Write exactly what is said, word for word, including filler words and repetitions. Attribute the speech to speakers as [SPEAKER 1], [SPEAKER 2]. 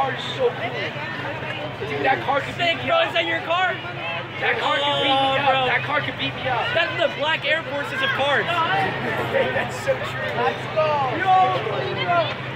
[SPEAKER 1] car is so cool. Dude, that car could beat me
[SPEAKER 2] bro,
[SPEAKER 1] up.
[SPEAKER 2] is that your car?
[SPEAKER 1] That car
[SPEAKER 2] oh,
[SPEAKER 1] could beat me up.
[SPEAKER 2] bro.
[SPEAKER 1] That car could beat me up.
[SPEAKER 2] That's the black Air Forces of cars.
[SPEAKER 1] That's so true.
[SPEAKER 3] Let's go. Yo,